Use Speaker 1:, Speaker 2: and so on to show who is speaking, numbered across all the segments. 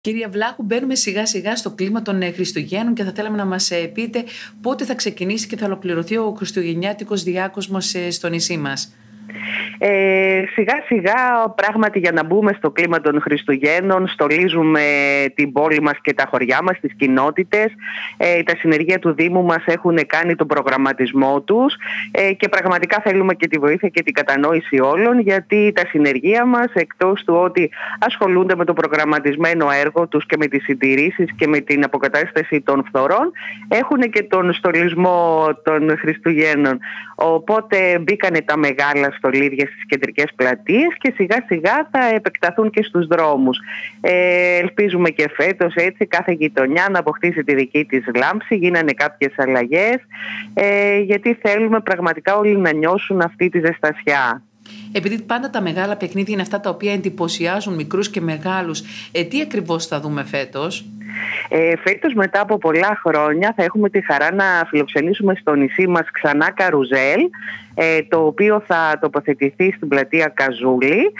Speaker 1: Κυρία Βλάχου, μπαίνουμε σιγά σιγά στο κλίμα των Χριστουγέννων και θα θέλαμε να μας πείτε πότε θα ξεκινήσει και θα ολοκληρωθεί ο χριστουγεννιάτικος διάκοσμος στο νησί μας.
Speaker 2: Σιγά σιγά πράγματι για να μπούμε στο κλίμα των Χριστουγέννων στολίζουμε την πόλη μας και τα χωριά μας, τις κοινότητες. Τα συνεργεία του Δήμου μας έχουν κάνει τον προγραμματισμό τους και πραγματικά θέλουμε και τη βοήθεια και την κατανόηση όλων, γιατί τα συνεργεία μας, εκτός του ότι ασχολούνται με το προγραμματισμένο έργο τους και με τις συντηρήσεις και με την αποκατάσταση των φθορών, έχουν και τον στολισμό των Χριστουγέννων. Οπότε μπήκανε τα μεγάλα στολίδια στις κεντρικές πλατείες και σιγά σιγά θα επεκταθούν και στους δρόμους. Ελπίζουμε και φέτος έτσι κάθε γειτονιά να αποκτήσει τη δική της λάμψη. Γίνανε κάποιες αλλαγές γιατί θέλουμε πραγματικά όλοι να νιώσουν αυτή τη ζεστασιά.
Speaker 1: Επειδή πάντα τα μεγάλα παιχνίδια είναι αυτά τα οποία εντυπωσιάζουν μικρούς και μεγάλους, τι ακριβώς θα δούμε φέτος?
Speaker 2: Φέτος, μετά από πολλά χρόνια, θα έχουμε τη χαρά να φιλοξενήσουμε στο νησί μας ξανά καρουζέλ, το οποίο θα τοποθετηθεί στην πλατεία Καζούλη.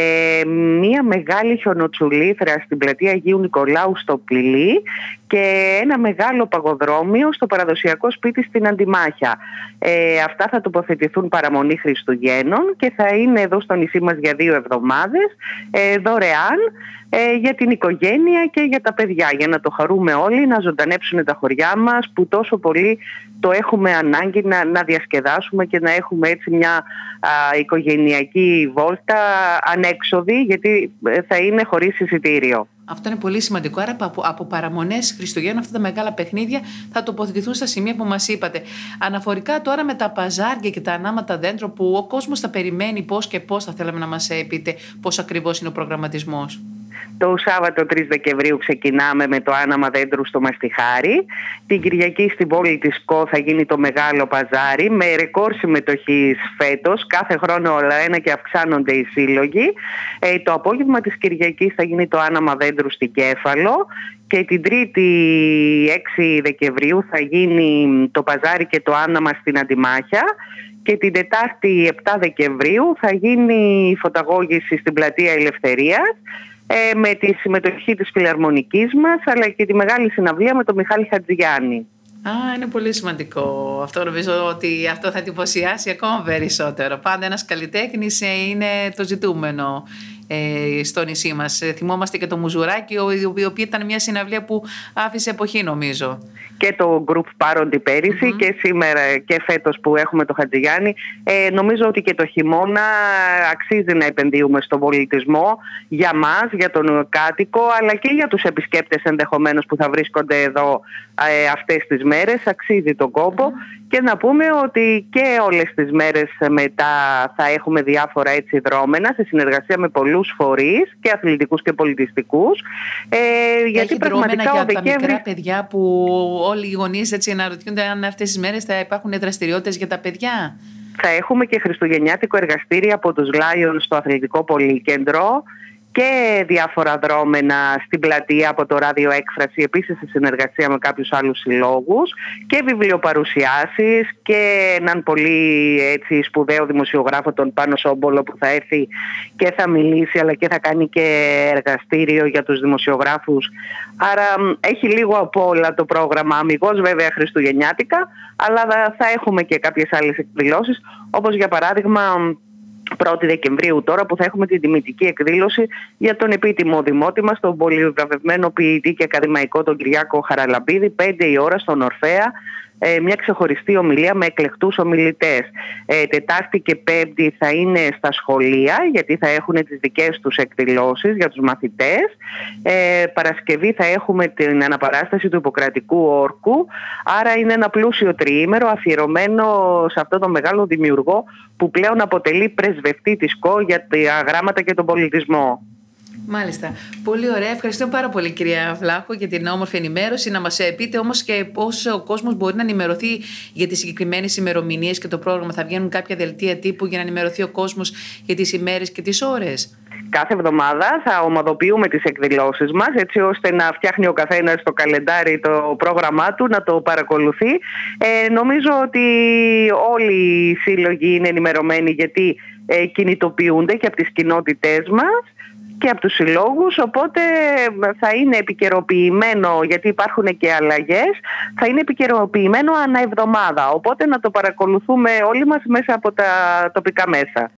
Speaker 2: Μία μεγάλη χιονοτσουλήθρα στην πλατεία Αγίου Νικολάου στο Πληλί και ένα μεγάλο παγοδρόμιο στο παραδοσιακό σπίτι στην Αντιμάχια. Αυτά θα τοποθετηθούν παραμονή Χριστουγέννων και θα είναι εδώ στο νησί μας για 2 εβδομάδες, δωρεάν, για την οικογένεια και για τα παιδιά, για να το χαρούμε όλοι, να ζωντανέψουν τα χωριά μας που τόσο πολύ το έχουμε ανάγκη να διασκεδάσουμε και να έχουμε έτσι μια οικογενειακή βόλτα ανέξοδη, γιατί θα είναι χωρίς εισιτήριο.
Speaker 1: Αυτό είναι πολύ σημαντικό. Άρα από παραμονές Χριστουγέννων αυτά τα μεγάλα παιχνίδια θα τοποθετηθούν στα σημεία που μας είπατε. Αναφορικά τώρα με τα παζάρια και τα ανάματα δέντρο που ο κόσμος θα περιμένει, πώς και πώς, θα θέλαμε να μας πείτε πώς ακριβώς είναι ο προγραμματισμός.
Speaker 2: Το Σάββατο 3 Δεκεμβρίου ξεκινάμε με το άναμα δέντρου στο Μαστιχάρι. Την Κυριακή στην πόλη της Κο θα γίνει το μεγάλο παζάρι με ρεκόρ συμμετοχής φέτος. Κάθε χρόνο όλα ένα και αυξάνονται οι σύλλογοι. Το απόγευμα της Κυριακής θα γίνει το άναμα δέντρου στην Κέφαλο. Και την Τρίτη 6 Δεκεμβρίου θα γίνει το παζάρι και το άναμα στην Αντιμάχια. Και την Τετάρτη 7 Δεκεμβρίου θα γίνει η φωταγώγηση στην πλατεία Ελευθερίας, με τη συμμετοχή της φιλαρμονικής μας, αλλά και τη μεγάλη συναυλία με τον Μιχάλη Χατζηγιάννη.
Speaker 1: Είναι πολύ σημαντικό. Αυτό νομίζω ότι αυτό θα εντυπωσιάσει ακόμα περισσότερο. Πάντα ένας καλλιτέχνης είναι το ζητούμενο στο νησί μας. Θυμόμαστε και το Μουζουράκι, η οποία ήταν μια συναυλία που άφησε εποχή, νομίζω.
Speaker 2: Και το γκρουπ Πάροντι πέρυσι και σήμερα και φέτος που έχουμε το Χατζηγιάννη. Νομίζω ότι και το χειμώνα αξίζει να επενδύουμε στον πολιτισμό για μας, για τον κάτοικο, αλλά και για τους επισκέπτες ενδεχομένως που θα βρίσκονται εδώ αυτές τις μέρες. Αξίζει τον κόπο. Και να πούμε ότι και όλες τις μέρες μετά θα έχουμε διάφορα έτσι δρόμενα σε συνεργασία με πολλούς φορείς και αθλητικούς και πολιτιστικούς.
Speaker 1: Γιατί πραγματικά για τα μικρά παιδιά που όλοι οι γονείς έτσι αναρωτιούνται αν αυτές τις μέρες θα υπάρχουν δραστηριότητες για τα παιδιά.
Speaker 2: Θα έχουμε και χριστουγεννιάτικο εργαστήρι από τους Lions στο Αθλητικό Πολυκέντρο και διάφορα δρόμενα στην πλατεία από το Ράδιο Έκφραση, επίσης σε συνεργασία με κάποιους άλλους συλλόγους, και βιβλιοπαρουσιάσεις και έναν πολύ έτσι σπουδαίο δημοσιογράφο, τον Πάνο Σόμπολο, που θα έρθει και θα μιλήσει, αλλά και θα κάνει και εργαστήριο για τους δημοσιογράφους. Άρα έχει λίγο από όλα το πρόγραμμα, αμιγώς βέβαια χριστουγεννιάτικα, αλλά θα έχουμε και κάποιες άλλες εκδηλώσεις, όπως για παράδειγμα 1η Δεκεμβρίου τώρα, που θα έχουμε την τιμητική εκδήλωση για τον επίτιμο δημότη μας, τον πολυβραβευμένο ποιητή και ακαδημαϊκό τον Κυριάκο Χαραλαμπίδη, 5 η ώρα στον Ορφέα, μια ξεχωριστή ομιλία με εκλεκτούς ομιλητές. Τετάρτη και Πέμπτη θα είναι στα σχολεία, γιατί θα έχουν τις δικές τους εκδηλώσεις για τους μαθητές. Παρασκευή θα έχουμε την αναπαράσταση του Ιπποκρατικού Όρκου, άρα είναι ένα πλούσιο τριήμερο αφιερωμένο σε αυτό το μεγάλο δημιουργό που πλέον αποτελεί πρεσβευτή της ΚΟ για τα γράμματα και τον πολιτισμό.
Speaker 1: Μάλιστα. Πολύ ωραία. Ευχαριστώ πάρα πολύ, κυρία Βλάχου, για την όμορφη ενημέρωση. Να μας πείτε όμως και πώς ο κόσμος μπορεί να ενημερωθεί για τις συγκεκριμένες ημερομηνίες και το πρόγραμμα. Θα βγαίνουν κάποια δελτία τύπου για να ενημερωθεί ο κόσμος για τις ημέρες και τις ώρες?
Speaker 2: Κάθε εβδομάδα θα ομαδοποιούμε τις εκδηλώσεις μας, έτσι ώστε να φτιάχνει ο καθένας στο καλεντάρι το πρόγραμμά του, να το παρακολουθεί. Νομίζω ότι όλοι οι σύλλογοι είναι ενημερωμένοι, γιατί κινητοποιούνται και από τις κοινότητές μας. και από τους συλλόγους, οπότε θα είναι επικαιροποιημένο, γιατί υπάρχουν και αλλαγές, θα είναι επικαιροποιημένο ανά εβδομάδα, οπότε να το παρακολουθούμε όλοι μας μέσα από τα τοπικά μέσα.